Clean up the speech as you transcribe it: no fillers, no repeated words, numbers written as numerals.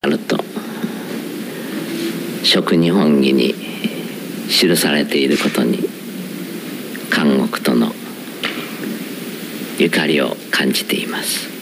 あると食日本義に記されていることに監獄とのゆかりを感じています。